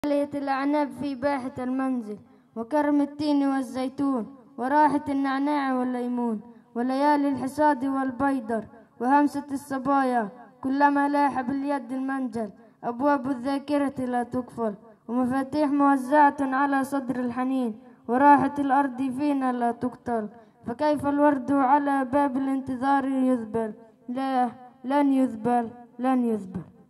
ليت الأعناب في باحة المنزل، وكرم التين والزيتون، وراحة النعناع والليمون، وليالي الحصاد والبيدر، وهمسة الصبايا كلما لاح باليد المنجل. أبواب الذاكرة لا تقفل، ومفاتيح موزعة على صدر الحنين، وراحة الأرض فينا لا تقتل. فكيف الورد على باب الانتظار يذبل؟ لا، لن يذبل، لن يذبل.